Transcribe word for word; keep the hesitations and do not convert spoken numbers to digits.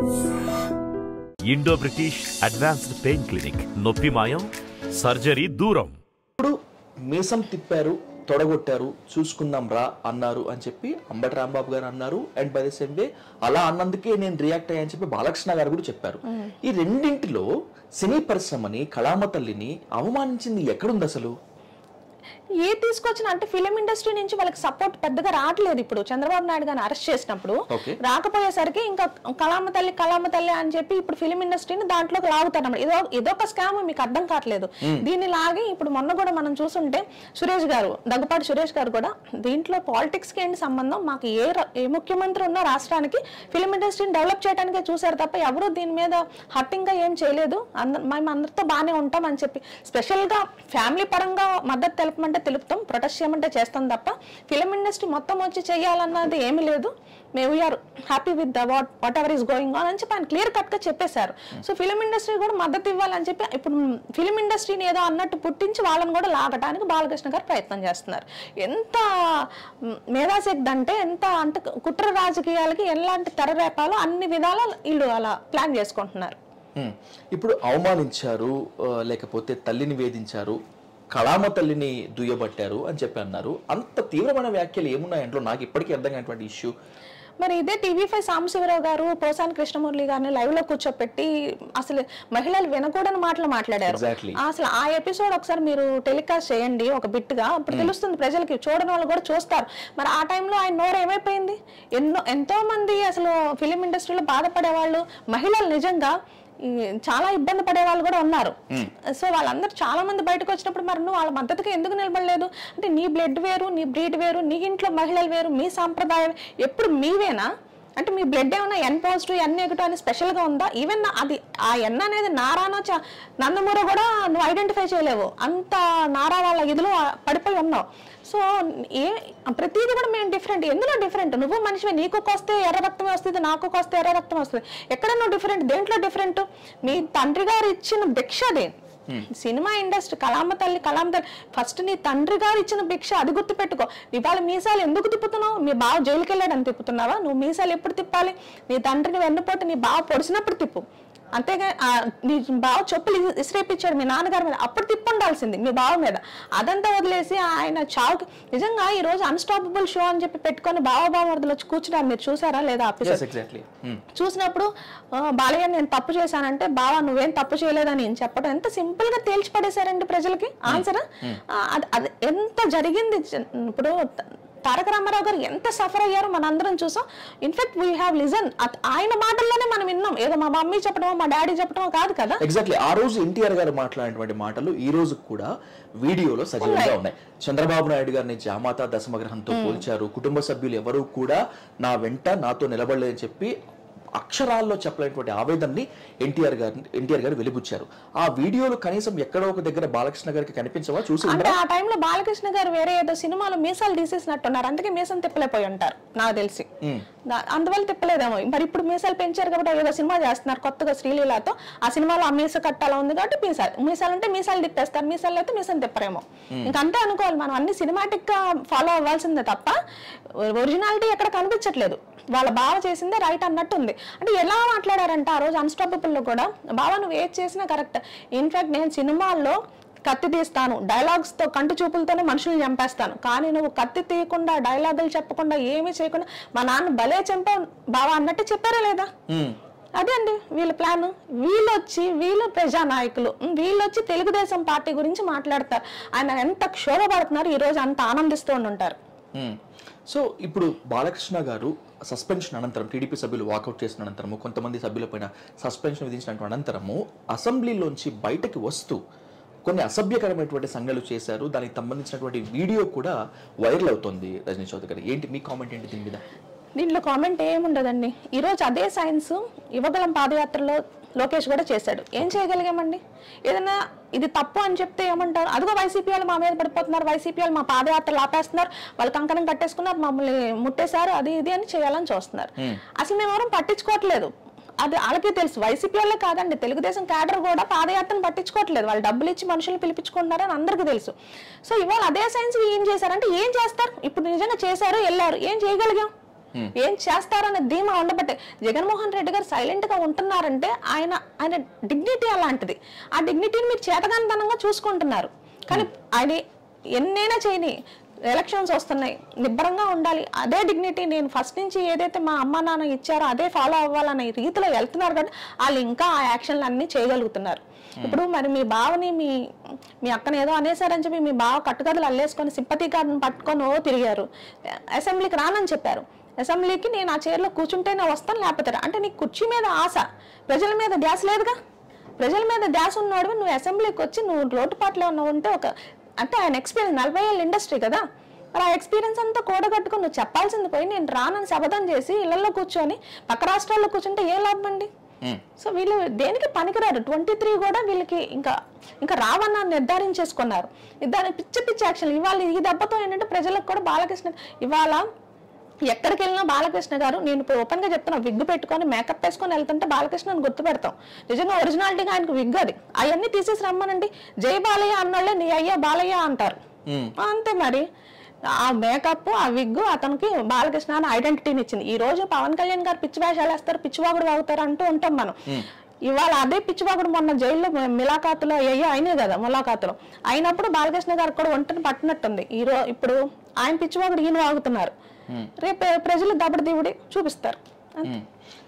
Indo British advanced pain clinic, నొప్పి మాయం, surgery దూరం. ఇప్పుడు మీసం తిప్పారు, తొడగొట్టారు, చూసుకుందాం రా అన్నారు అని చెప్పి అంబటి రాంబాబు గారు అన్నారు. And by the same way అలా అన్నందుకే నేను రియాక్ట్ అయ్యాని చెప్పి బాలకృష్ణ గారు కూడా చెప్పారు. ఈ రెండింటిలో సినీ పరిశ్రమని, కళామ తల్లిని అవమానించింది ఎక్కడుంది అసలు? ఏ తీసుకొచ్చిన అంటే ఫిలిం ఇండస్ట్రీ నుంచి వాళ్ళకి సపోర్ట్ పెద్దగా రావట్లేదు. ఇప్పుడు చంద్రబాబు నాయుడు గారిని అరెస్ట్ చేసినప్పుడు రాకపోయేసరికి ఇంకా కళామ తల్లి కళామ తల్లి అని చెప్పి ఇప్పుడు ఫిలిం ఇండస్ట్రీని దాంట్లోకి లాగుతారు. ఇదో ఇదొక స్కామ్, మీకు అర్థం కావట్లేదు. దీన్ని లాగి ఇప్పుడు మొన్న కూడా మనం చూసుంటే సురేష్ గారు, దగ్గుపాటి సురేష్ గారు కూడా దీంట్లో పాలిటిక్స్ కి ఏంటి సంబంధం, మాకు ఏ ఏ ముఖ్యమంత్రి ఉన్న రాష్ట్రానికి ఫిలిం ఇండస్ట్రీని డెవలప్ చేయడానికే చూసారు తప్ప ఎవరు దీని మీద హర్టింగ్ గా ఏం చేయలేదు. అంద మేము అందరితో బాగానే ఉంటాం అని చెప్పి స్పెషల్ గా ఫ్యామిలీ పరంగా మద్దతు తెలపమంటే తెలుపుతాం, ప్రొటెస్ట్ చేయమంటే చేస్తాం తప్ప ఫిలిం ఇండస్ట్రీ మొత్తం వచ్చి చేయాలన్నది ఏమీ లేదు. మేము we are happy with the what whatever is going on అని చెప్పి ఆయన క్లియర్ కట్ గా చెప్పేశారు. సో ఫిలిం ఇండస్ట్రీ కూడా మద్దతు ఇవ్వాలని చెప్పి ఇప్పుడు ఫిలిం ఇండస్ట్రీని ఏదో అన్నట్టు పుట్టించి వాళ్ళని కూడా లాగటానికి బాలకృష్ణ గారు ప్రయత్నం చేస్తున్నారు. ఎంత మేధాశక్తి అంటే ఎంత అంటే కుట్ర రాజకీయాలకి ఎలాంటి తెరరేపాలో అన్ని విధాల వీళ్ళు అలా ప్లాన్ చేసుకుంటున్నారు. ఇప్పుడు అవమానించారు, లేకపోతే తల్లిని వేధించారు, కళామ తల్లిని దుయ్యబట్టారు అని చెప్పి అన్నారు. అంత తీవ్రమైన వ్యాఖ్యలు ఏమున్నాయంట్లో నాకు ఇప్పటికీ అర్థం కానిటువంటి ఇష్యూ. మరి ఇదే టీవీ ఫైవ్ సాంబశివరావు గారు పోసాని కృష్ణమురళి గారిని లైవ్ లో కూర్చోపెట్టి అసలు మహిళలు వినకూడని మాటలు మాట్లాడారు. అసలు ఆ ఎపిసోడ్ ఒకసారి మీరు టెలికాస్ట్ చేయండి ఒక బిట్ గా, అప్పుడు తెలుస్తుంది ప్రజలకి, చూడని వాళ్ళు కూడా చూస్తారు. మరి ఆ టైంలో ఆయన నోరు ఏమైపోయింది? ఎన్నో ఎంతో మంది అసలు ఫిలిం ఇండస్ట్రీలో బాధపడే వాళ్ళు, మహిళలు నిజంగా చాలా ఇబ్బంది పడే వాళ్ళు కూడా ఉన్నారు. సో వాళ్ళందరూ చాలా మంది బయటకు వచ్చినప్పుడు మరి నువ్వు వాళ్ళ మద్దతుగా ఎందుకు నిలబడలేదు అంటే నీ బ్లడ్ వేరు, నీ బ్రీడ్ వేరు, నీ ఇంట్లో మహిళలు వేరు, మీ సాంప్రదాయం ఎప్పుడు మీవేనా అంటే మీ బ్లడ్ ఏమన్నా ఎన్ పాజిటివ్ ఎన్ నెగిటివ్ అని స్పెషల్ గా ఉందా? ఈవెన్ అది ఆ ఎన్ అనేది నారానో నందమూర కూడా నువ్వు ఐడెంటిఫై చేయలేవు, అంత నారా వాళ్ళ ఇదిలో పడిపోయి ఉన్నావు. సో ఏ ప్రతిదీ కూడా మేము డిఫరెంట్. ఎందులో డిఫరెంట్? నువ్వు మనిషివే, నీకు వస్తే ఎర్ర రక్తమే వస్తుంది, నాకు వస్తే ఎర్ర రక్తం వస్తుంది. ఎక్కడ నువ్వు డిఫరెంట్? దేంట్లో డిఫరెంట్? మీ తండ్రి గారు ఇచ్చిన భిక్ష అదే సినిమా ఇండస్ట్రీ. కళామ తల్లి కళామ తల్లి ఫస్ట్ నీ తండ్రి గారు ఇచ్చిన భిక్ష, అది గుర్తు పెట్టుకో. ఇవాళ మీసాలు ఎందుకు తిప్పుతున్నావు? మీ బావ జైలుకి వెళ్ళాడని తిప్పుతున్నావా? నువ్వు మీసాలు ఎప్పుడు తిప్పాలి? నీ తండ్రిని వెన్నుపోటు నీ బావ పొడిచినప్పుడు తిప్పు, అంతేగా. నీ బావ చెప్పులు ఇసిరేపించాడు మీ నాన్నగారి మీద, అప్పుడు తిప్పుండాల్సింది మీ బావ మీద. అదంతా వదిలేసి ఆయన చావుకి నిజంగా ఈ రోజు అన్స్టాపబుల్ షో అని చెప్పి పెట్టుకొని బావ బావ వరదలు వచ్చి కూర్చున్నారు. మీరు చూసారా లేదా? చూసినప్పుడు బాలయ్య నేను తప్పు చేశానంటే బావ నువ్వేం తప్పు చేయలేదని చెప్పడం ఎంత సింపుల్ గా తేల్చి పడేశారండి ప్రజలకి ఆన్సర్. అది ఎంత జరిగింది. ఇప్పుడు తారక రామారావు గారు ఎంత సఫర్ అయ్యారో మన అందరం చూసాం. ఇన్ఫాక్ట్ వీ హ్యావ్ లిజన్, ఆయన మాటల్లోనే మనం విన్నాం. ఏదో మా మమ్మీ చెప్పడమో మా డాడీ చెప్పడమో కాదు కదా. ఎగ్జాక్ట్లీ ఆ రోజు ఎన్టీఆర్ గారు మాట్లాడినటువంటి మాటలు ఈ రోజు కూడా వీడియోలో సజీవంగా ఉన్నాయి. చంద్రబాబు నాయుడు గారిని జామాత దశమగ్రహంతో పోల్చారు. కుటుంబ సభ్యులు ఎవరు కూడా నా వెంట నాతో నిలబడలేదని చెప్పి అక్షరాల్లో చెప్పలేనటువంటి ఆవేదనని ఎన్టీఆర్ గారు ఎన్టీఆర్ గారు వెలిబుచ్చారు. ఆ వీడియోలు కనీసం ఎక్కడో ఒక దగ్గర బాలకృష్ణ గారికి కనిపించవా? చూసి అంటే ఆ టైంలో బాలకృష్ణ గారు వేరే ఏదో సినిమాలో మీసాలు తీసేసినట్టున్నారు, అందుకే మీసం తిప్పలేపోయి ఉంటారు నాకు తెలిసి. అందువల్ల తిప్పలేదేమో. మరి ఇప్పుడు మీసాలు పెంచారు కాబట్టి ఏదో సినిమా చేస్తున్నారు కొత్తగా శ్రీలీలతో. ఆ సినిమాలో ఆ మీస కట్టాల ఉంది కాబట్టి మీసాలు మీసాలు అంటే మీసాలు తిప్పేస్తారు, మీసాలు అయితే మీసం తిప్పరేమో. ఇంకంతే అనుకోవాలి మనం. అన్ని సినిమాటిక్ గా ఫాలో అవ్వాల్సిందే తప్ప ఒరిజినాలిటీ ఎక్కడ కనిపించట్లేదు. వాళ్ళ బావ చేసిందే రైట్ అన్నట్టు ఉంది. అంటే ఎలా మాట్లాడారంటే ఆ రోజు అన్స్టాపబుల్ లో కూడా బావ నువ్వు ఏది చేసినా కరెక్ట్. ఇన్ఫాక్ట్ నేను సినిమాల్లో కత్తి తీస్తాను, డైలాగ్స్ తో కంటి చూపులతోనే మనుషుల్ని చంపేస్తాను, కానీ నువ్వు కత్తి తీయకుండా డైలాగులు చెప్పకుండా ఏమీ చేయకుండా మా నాన్న భలే చంపావు బావా అన్నట్టు చెప్పారా లేదా? అదే అండి వీళ్ళ ప్లాన్. వీళ్ళు వచ్చి వీళ్ళు ప్రజానాయకులు, వీళ్ళు వచ్చి తెలుగుదేశం పార్టీ గురించి మాట్లాడతారు. ఆయన ఎంత క్షోభపడుతున్నారు ఈ రోజు, అంత ఆనందిస్తూ ఉంటారు. సో ఇప్పుడు బాలకృష్ణ గారు సస్పెన్షన్ అనంతరం, టీడీపీ సభ్యులు వాకౌట్ చేసిన అనంతరము, కొంతమంది సభ్యులపైన సస్పెన్షన్ విధించిన అనంతరము అసెంబ్లీలోంచి బయటకి వస్తూ కొన్ని అసభ్యకరమైనటువంటి సంఘటనలు చేశారు. దానికి సంబంధించినటువంటి వీడియో కూడా వైరల్ అవుతుంది. రజనీ చౌదరి గారు ఏంటి మీ కామెంట్ ఏంటి దీని మీద? దీంట్లో కామెంట్ ఏముండదండి. ఈరోజు అదే సైన్స్ యువగలం పాదయాత్రలో లోకేష్ కూడా చేశాడు. ఏం చేయగలిగామండి? ఏదైనా ఇది తప్పు అని చెప్తే ఏమంటారు? అదిగో వైసీపీ వాళ్ళు మా మీద పడిపోతున్నారు, వైసీపీ వాళ్ళు మా పాదయాత్రలు ఆపేస్తున్నారు, వాళ్ళు కంకణం కట్టేసుకున్నారు, మమ్మల్ని ముట్టేశారు, అది ఇది అని చేయాలని చూస్తున్నారు. అసలు మేము ఎవరం పట్టించుకోవట్లేదు. అది వాళ్ళకి తెలుసు. వైసీపీ వాళ్ళే కాదండి, తెలుగుదేశం క్యాడర్ కూడా పాదయాత్రను పట్టించుకోవట్లేదు. వాళ్ళు డబ్బులు ఇచ్చి మనుషులు పిలిపించుకుంటున్నారని అందరికీ తెలుసు. సో ఇవాళ అదే సైన్స్ ఏం చేశారంటే ఏం చేస్తారు? ఇప్పుడు నిజంగా చేశారు, వెళ్ళారు, ఏం చేయగలిగాం? ఏం చేస్తారనే ధీమా ఉండబట్టే జగన్మోహన్ రెడ్డి గారు సైలెంట్ గా ఉంటున్నారంటే ఆయన ఆయన డిగ్నిటీ అలాంటిది. ఆ డిగ్నిటీని మీరు చేతగానితనంగా చూసుకుంటున్నారు. కానీ ఆయన ఎన్నైనా చేయని, ఎలక్షన్స్ వస్తున్నాయి, నిబ్బరంగా ఉండాలి, అదే డిగ్నిటీ నేను ఫస్ట్ నుంచి ఏదైతే మా అమ్మ నాన్న ఇచ్చారో అదే ఫాలో అవ్వాలనే రీతిలో వెళ్తున్నారు కాబట్టి వాళ్ళు ఇంకా ఆ యాక్షన్లు అన్ని చేయగలుగుతున్నారు. ఇప్పుడు మరి మీ బావని మీ మీ అక్కని ఏదో అనేసారని చెప్పి మీ బావ కట్టుకథలు అల్లేసుకొని సింపతి కార్డును పట్టుకొని ఓ తిరిగారు. అసెంబ్లీకి రానని చెప్పారు. అసెంబ్లీకి నేను ఆ చైర్లో కూర్చుంటేనే వస్తాను లేకపోతే అంటే నీకు కుర్చీ మీద ఆశ, ప్రజల మీద ధ్యాస లేదుగా. ప్రజల మీద ధ్యాస ఉన్నాడు నువ్వు అసెంబ్లీకి వచ్చి నువ్వు లోటుపాట్లో ఉన్న ఉంటే ఒక అంటే ఆయన ఎక్స్పీరియన్స్ నలభై ఏళ్ళ ఇండస్ట్రీ కదా, మరి ఆ ఎక్స్పీరియన్స్ అంతా కూడగట్టుకుని నువ్వు చెప్పాల్సింది పోయి నేను రానని శపథం చేసి ఇళ్లలో కూర్చొని పక్క రాష్ట్రాల్లో కూర్చుంటే ఏ లాభం అండి? సో వీళ్ళు దేనికి పనికిరారు. ట్వంటీ త్రీ కూడా వీళ్ళకి ఇంకా ఇంకా రావన్న నిర్ధారించేసుకున్నారు. దాని పిచ్చి పిచ్చి యాక్షన్ ఇవాళ ఈ దెబ్బతో ఏంటంటే ప్రజలకు కూడా బాలకృష్ణ ఇవాళ ఎక్కడికి వెళ్ళినా బాలకృష్ణ గారు, నేను ఇప్పుడు ఓపెన్ గా చెప్తున్నా, విగ్ పెట్టుకొని మేకప్ వేసుకొని వెళ్తుంటే బాలకృష్ణని గుర్తుపెడతాం. నిజంగా ఒరిజినాలిటీగా ఆయనకు విగ్ అది, అవన్నీ తీసేసి రమ్మనండి. జై బాలయ్య అన్నోళ్ళే నీ అయ్యా బాలయ్య అంటారు. అంతే మరి ఆ మేకప్ ఆ విగ్ అతనికి బాలకృష్ణ అని ఐడెంటిటీని ఇచ్చింది. ఈ రోజు పవన్ కళ్యాణ్ గారు పిచ్చి వేషాలు వేస్తారు, పిచ్చివాగుడు వాగుతారు అంటూ ఉంటాం మనం. ఇవాళ అదే పిచ్చివాగుడు మొన్న జైల్లో మిలాఖాతులో అయ్యో అయినాయి కదా, ములాఖాతులో అయినప్పుడు బాలకృష్ణ గారికి కూడా ఒంటని పట్టినట్టుంది. ఈ రోజు ఇప్పుడు ఆయన పిచ్చివాగుడు ఈయన వాగుతున్నారు, రేపు ప్రజలు దబడి దివుడి చూపిస్తారు.